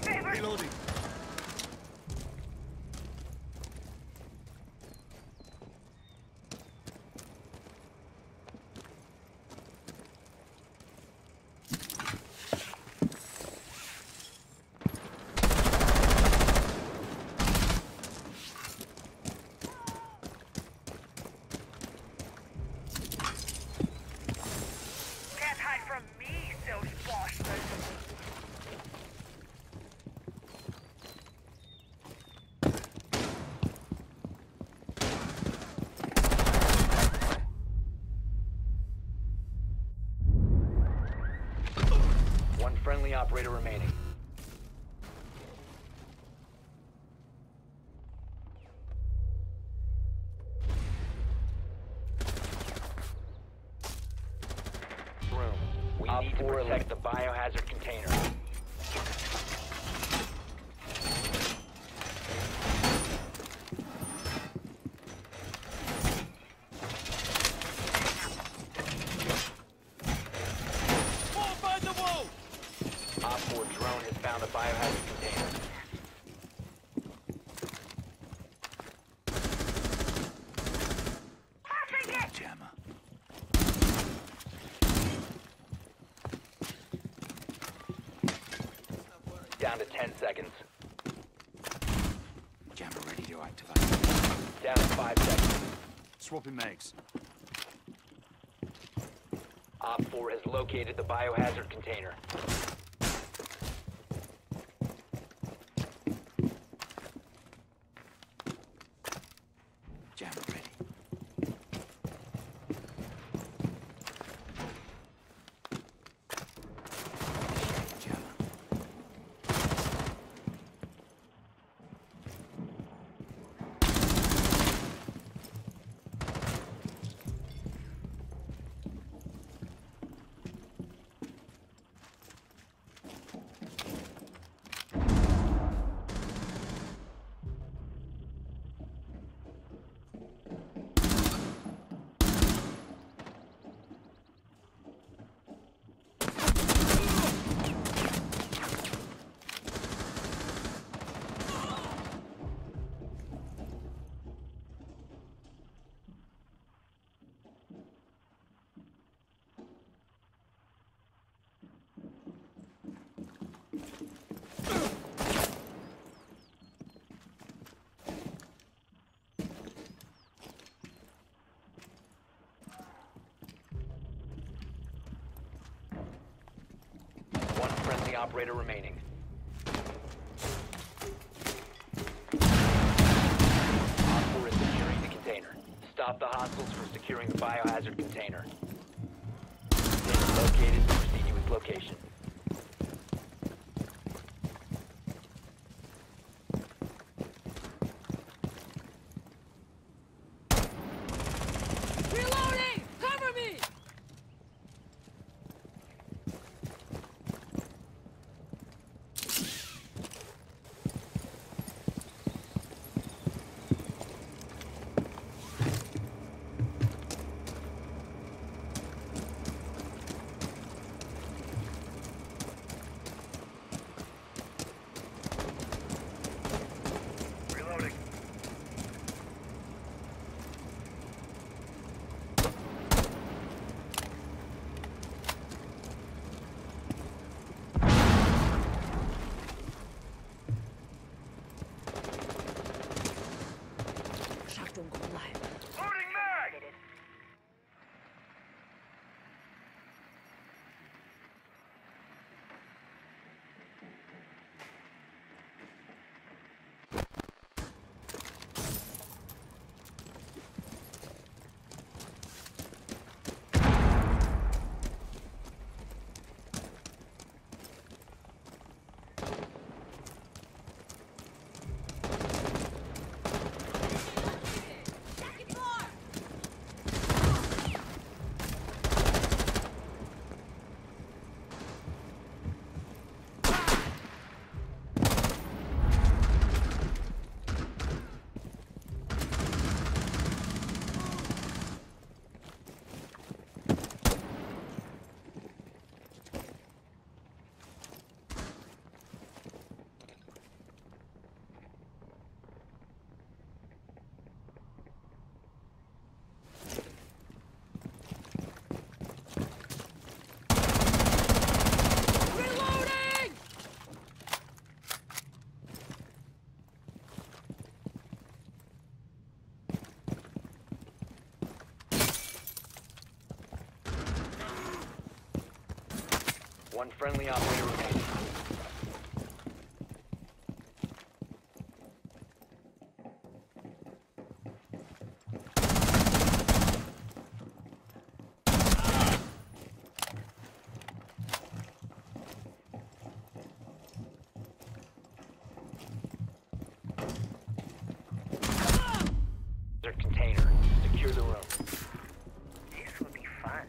Reloading. Can't hide from me, those bastards. One friendly operator remaining. Room. We need to protect the biohazard container. Fall by the wall! Op 4 drone has found a biohazard container. Jammer. Down to 10 seconds. Jammer ready to activate. Down to 5 seconds. Swapping mags. Op 4 has located the biohazard container. Jammer ready. Jammer. One friendly operator remaining. Op 4 is securing the container. Stop the hostiles from securing the biohazard container. Container located. Proceed to its location. Reloading! Cover me! friendly operator remaining. Their container. Secure the room. This will be fun.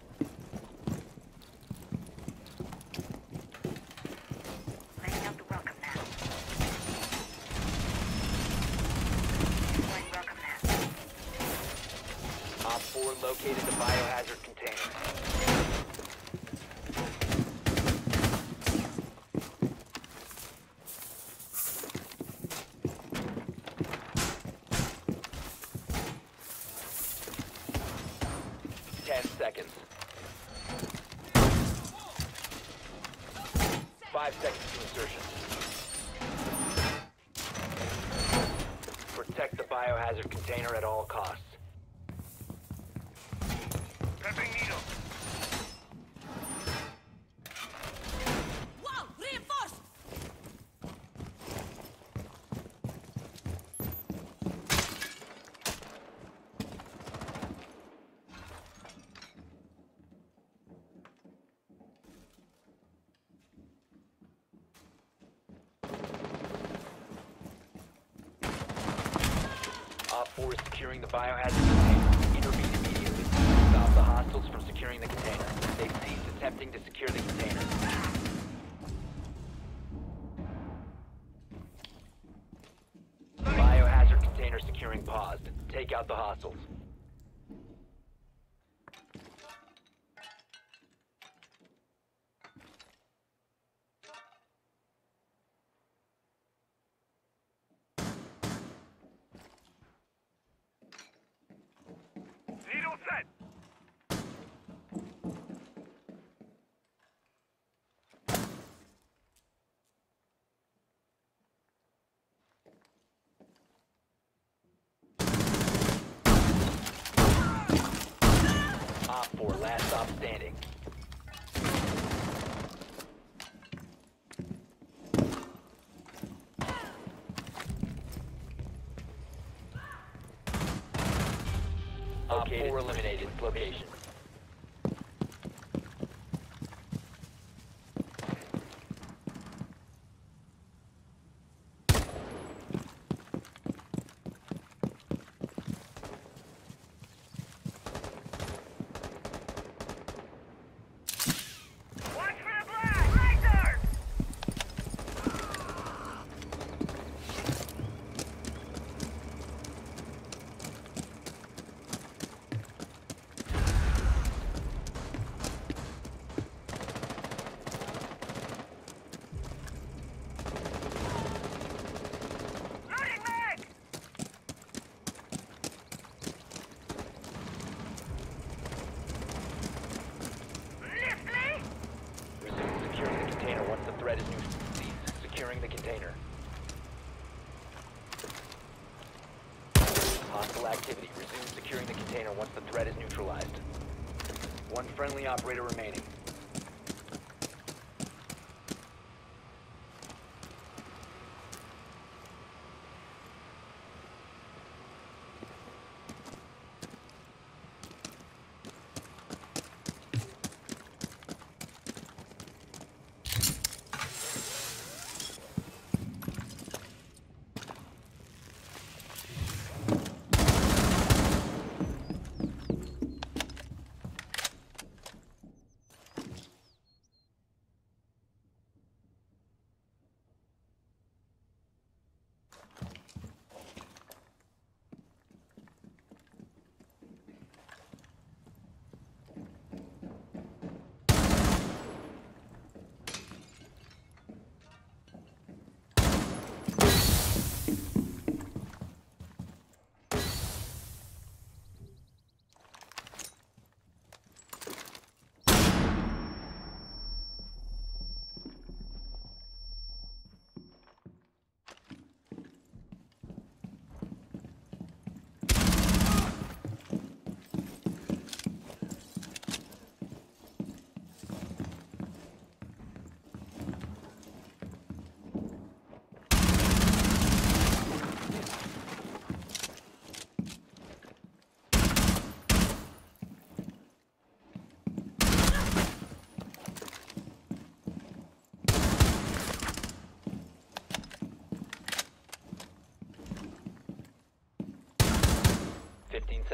Laying out the welcome mat. Deploying welcome mat. Op 4 located the biohazard container. 10 seconds. 5 seconds to insertion. Protect the biohazard container at all costs. Prepping needle. Wow, reinforced! Op 4 is securing the biohazard container. Intervene immediately. Stop the hostiles from securing the container. They've ceased attempting to secure the container. Biohazard container securing paused. Take out the hostiles. Needle set. Op 4, last stop standing. Op 4 eliminated. Location. Watch for the blast. Lasers. Loading mag. Lift me. Resume securing the container once the threat is neutral. Cease securing the container. Hostile activity. Resume securing the container once the threat is neutralized. One friendly operator remaining.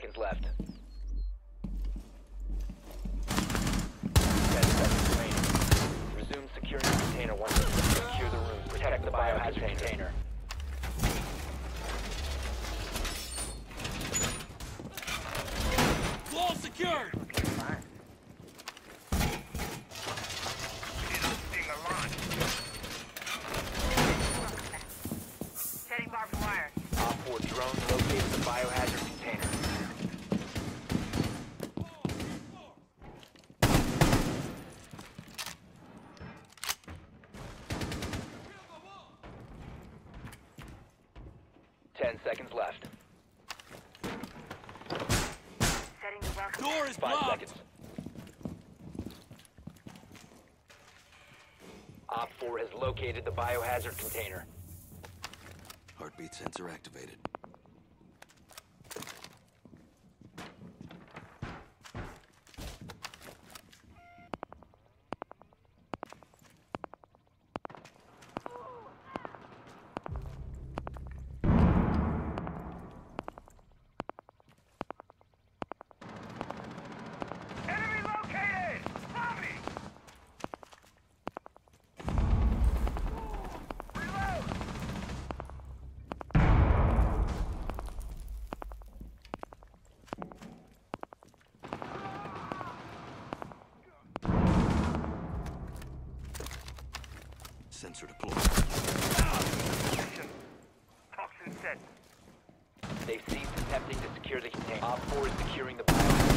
seconds left. 10 seconds remaining. Resume securing the container once you secure the room. Protect the biohazard container. Wall secured! Setting barbed wire. Op 4 drone located the biohazard container. Ten seconds left. Setting the welcome. Door is 5 blocked! seconds. Op 4 has located the biohazard container. Heartbeat sensor activated. Enemy located! Lobby! Reload! Sensor deployed. Toxin set. They've ceased attempting to secure the container. Op 4 is securing the biohazard